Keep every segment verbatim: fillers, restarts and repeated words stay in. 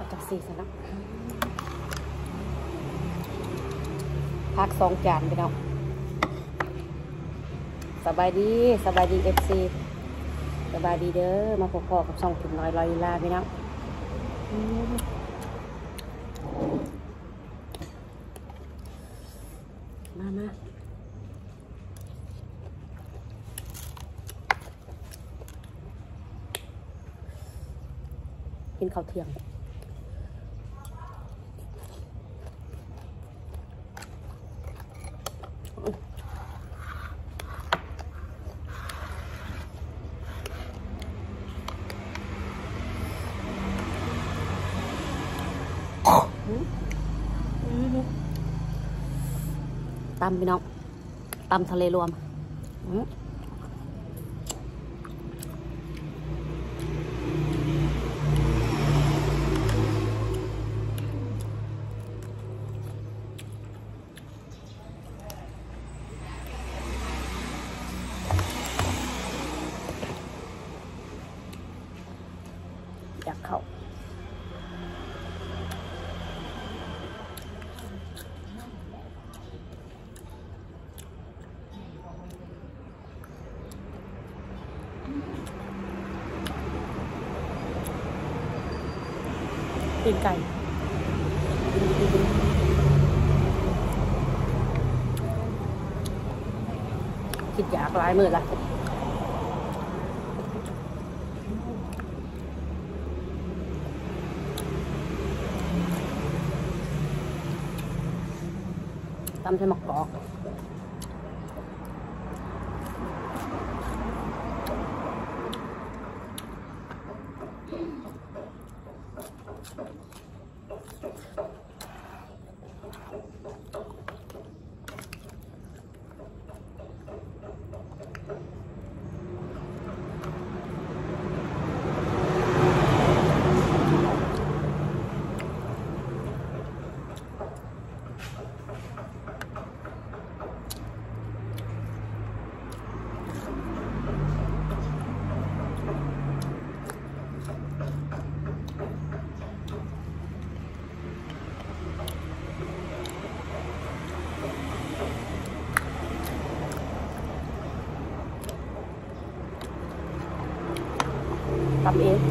จังสี่สนะพักสองจานไปเนาะสบายดีสบายดีเอฟซีสบายดีเด้อมาพบกับช่องถึงน้อยลอยลาไปเนาะมามากินข้าวเที่ยงตำพี่น้องตำทะเลรวมอยากเข้าตีนไก่คิดอยากลายมือละตำใส่หมกกอกตำเอง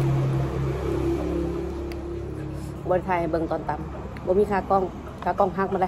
บนไทยเบิ่งตอนตำบ่มีคากล้องคากล้องหักมาแล้ว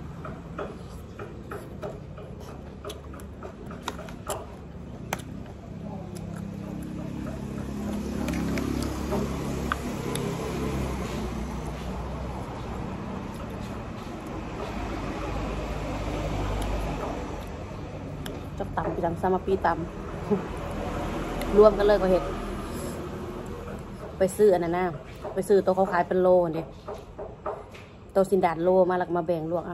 จับตำพี่ตำสามาปีตำรวมกันเลยก็เห็ดไปซื้ออันนั้นนะไปซื้อตัวเขาขายเป็นโลเนี่ยตัวสินดาดโลมาแล้วมาแบ่งลวกอ่ะ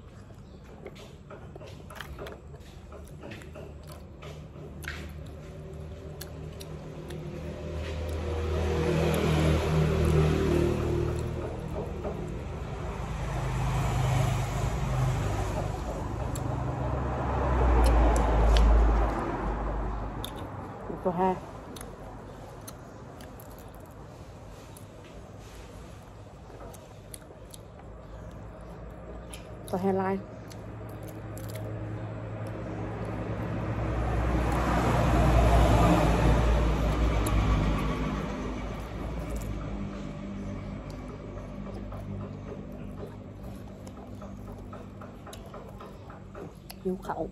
ตัวแห้ตัวแห้ลายหิวเขา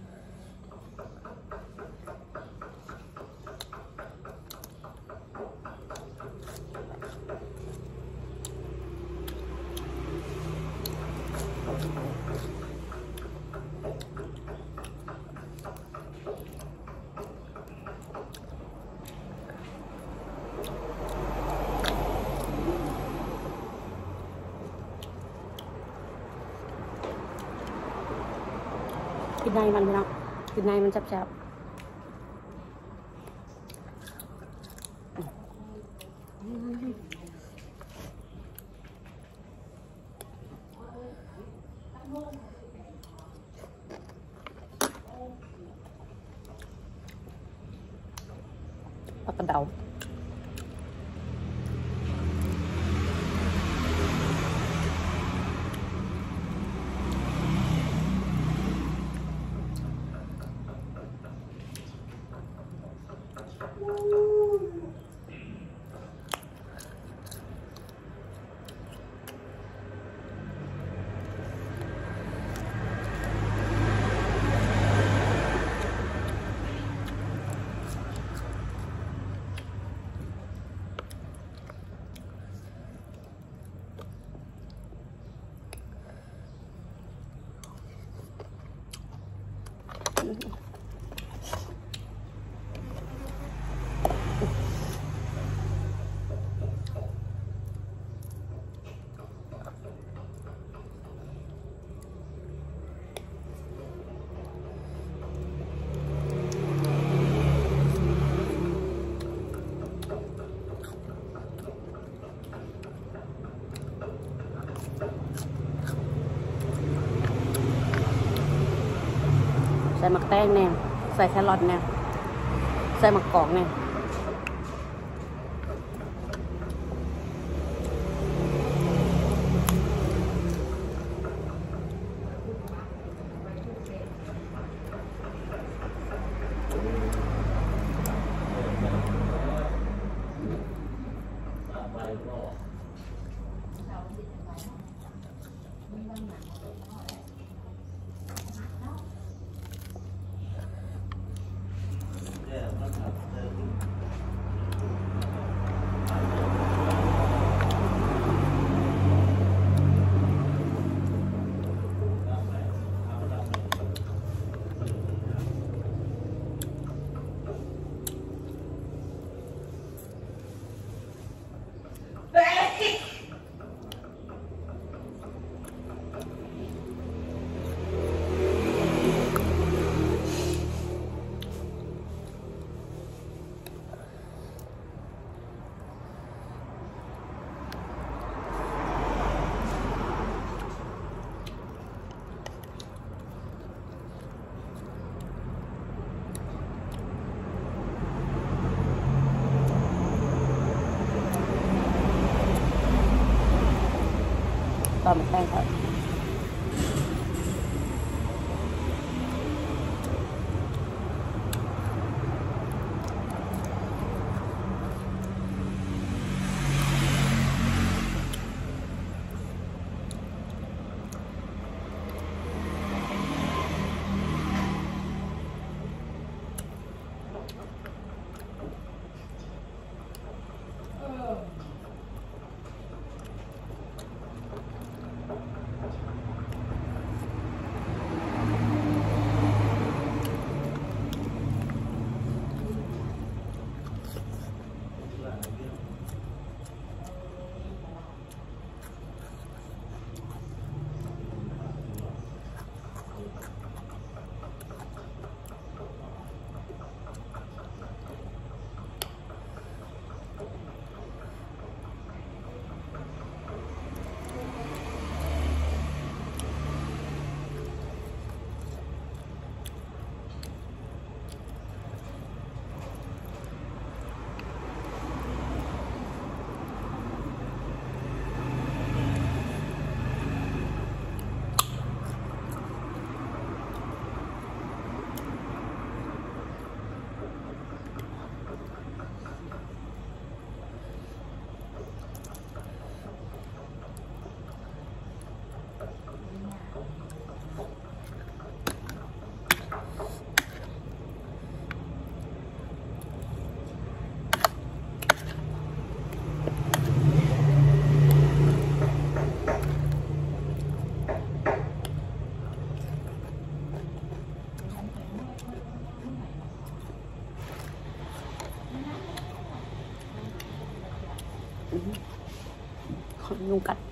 กินในมันพี่น้องกินในมันจับๆปลากระเดาใส่หมักแตงแน่ใส่แครอทแน่ใส่หมักกอกแน่ต่อหมักแตงครับยุงกัด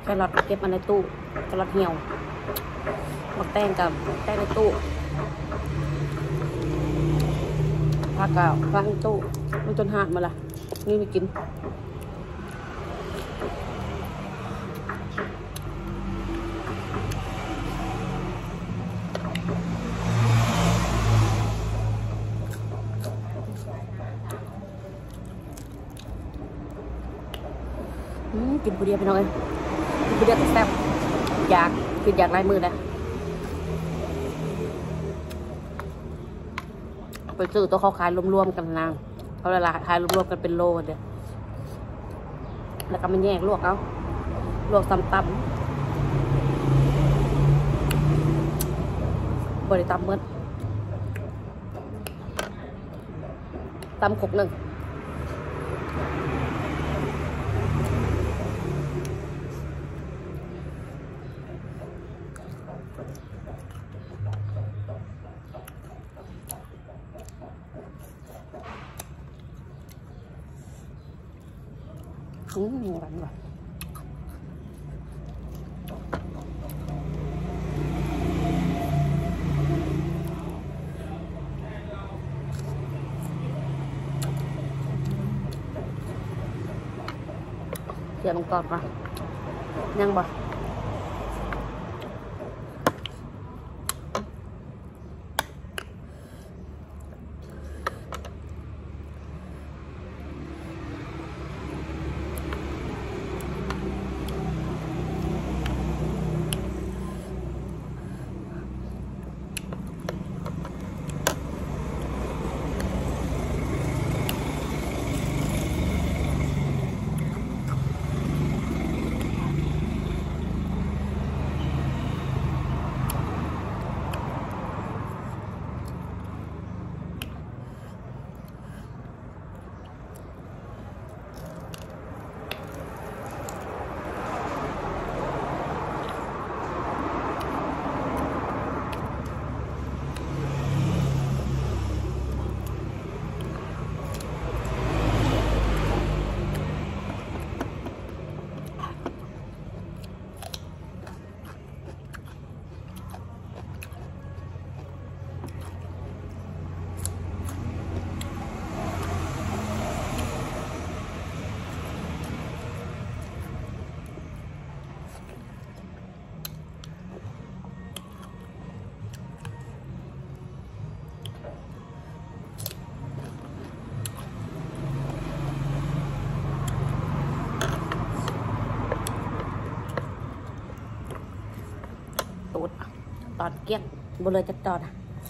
รอทเก็บมาในตู้แครอทเหี่ยวมักแตงกับแตงในตู้ผักกับผักในตู้มันจนหาดมาละนี่ไม่กินกินผู้เดียวไปหน่อยกินผู้เดียวแต่แซ่บอยากกินอยากลายมือนะไปซื้อตัวเขาขายรวมๆกันนางเขาละลายขายรวมๆกันเป็นโลเดียวแล้วก็มันแยกลวกเอาลวกซ้ำตำบริตำเมื่อตำขกหนึ่งอืมหวานว่ะเดี๋ยวมันกรอบมายังบ่ตอนเกี้ยงบนเลยจะตอน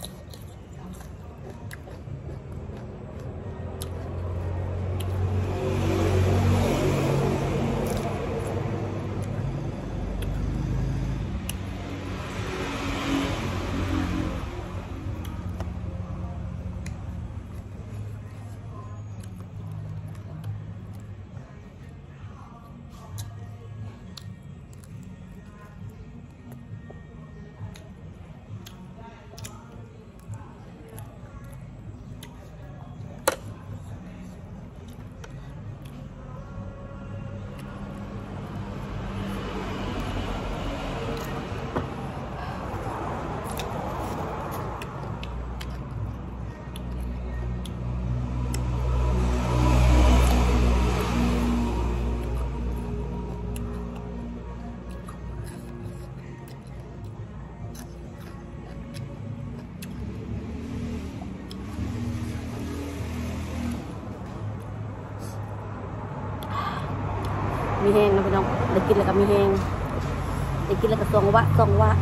มีแห้งนะพี่น้องได้กินแล้วก็มีแห้งได้กินแล้วก็ทรงวะทรงวะ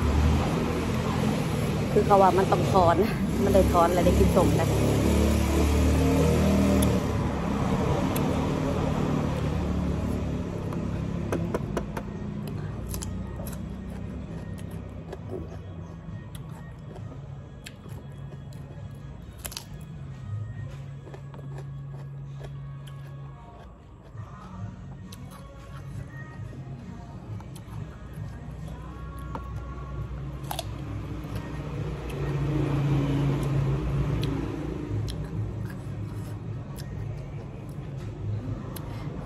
คือเขาว่ามันต้องถอนมันได้ถอนอะไรได้กินสมกัน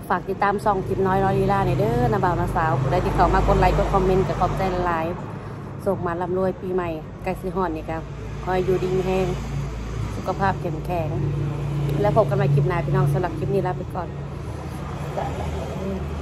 ฝากติดตามซองจิบน้อยร้อยลีลาเนี่ยเด้อนะบ่าวนะสาวได้ที่เขามากดไลค์กดคอมเมนต์กับขอบใจหลายส่งมาลำรวยปีใหม่ใกล้สิฮอดนี่ครับคอยอยู่ดีมีแห้งสุขภาพเข้มแข็งแล้วพบกันใหม่คลิปหน้าพี่น้องสำหรับคลิปนี้ลาไปก่อน